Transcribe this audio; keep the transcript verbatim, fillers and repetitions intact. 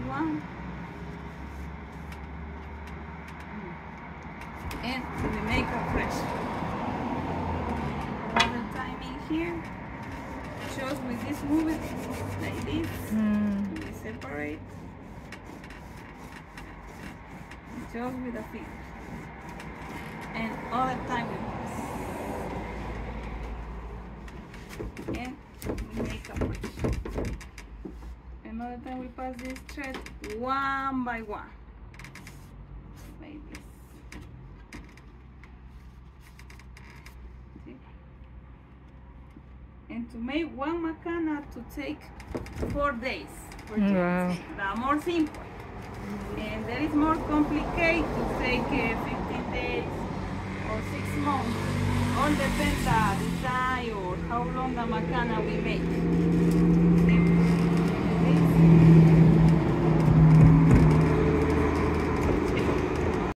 one. And we make a fresh. Another time in here. Just with this movement, like this. Mm. We separate. Just with the feet. And all the time we pass. And we make a fresh. Another time we pass this thread one by one. Like this. See? And to make one macana to take four days. Wow. The more simple. And that is more complicated to take uh, fifteen days or six months. All depends on the design or how long the macana we make. See? This.